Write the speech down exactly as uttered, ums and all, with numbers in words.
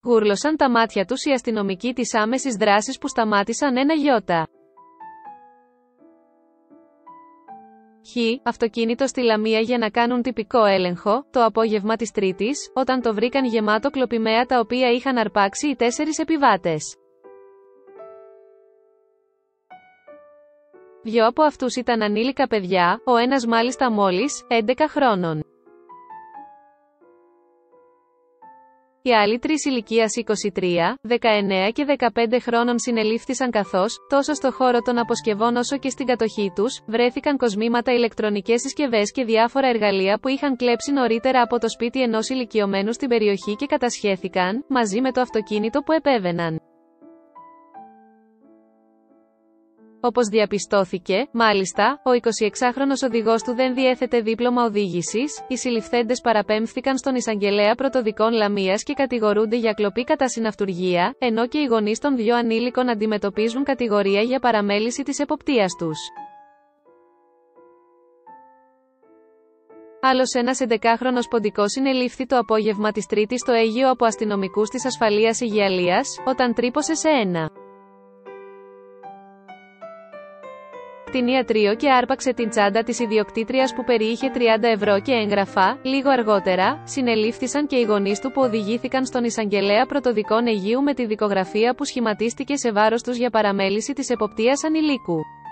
Γούρλωσαν τα μάτια τους οι αστυνομικοί της άμεσης δράσης που σταμάτησαν ένα γιώτα. Χ. Αυτοκίνητο στη Λαμία για να κάνουν τυπικό έλεγχο, το απόγευμα της Τρίτης, όταν το βρήκαν γεμάτο κλοπημαία τα οποία είχαν αρπάξει οι τέσσερις επιβάτες. Δυο από αυτούς ήταν ανήλικα παιδιά, ο ένας μάλιστα μόλις έντεκα χρόνων. Οι άλλοι τρεις ηλικίας είκοσι τρία, δεκαεννέα και δεκαπέντε χρόνων συνελήφθησαν καθώς, τόσο στο χώρο των αποσκευών όσο και στην κατοχή τους, βρέθηκαν κοσμήματα, ηλεκτρονικές συσκευές και διάφορα εργαλεία που είχαν κλέψει νωρίτερα από το σπίτι ενός ηλικιωμένου στην περιοχή και κατασχέθηκαν, μαζί με το αυτοκίνητο που επέβαιναν. Όπως διαπιστώθηκε, μάλιστα, ο εικοσιεξάχρονος οδηγός του δεν διέθετε δίπλωμα οδήγησης. Οι συλληφθέντες παραπέμφθηκαν στον εισαγγελέα πρωτοδικών Λαμίας και κατηγορούνται για κλοπή κατά συναυτουργία, ενώ και οι γονείς των δύο ανήλικων αντιμετωπίζουν κατηγορία για παραμέληση της εποπτείας τους. Άλλος ένας έντεκαχρονος ποντικός συνελήφθη το απόγευμα της Τρίτης στο Αίγυο από αστυνομικούς της ασφαλείας Αιγιαλίας, όταν τρύπωσε σε ένα κτηνιατρίο και άρπαξε την τσάντα της ιδιοκτήτριας που περιείχε τριάντα ευρώ και έγγραφα. Λίγο αργότερα, συνελήφθησαν και οι γονείς του που οδηγήθηκαν στον εισαγγελέα πρωτοδικών Αιγείου με τη δικογραφία που σχηματίστηκε σε βάρος τους για παραμέληση της εποπτείας ανηλίκου.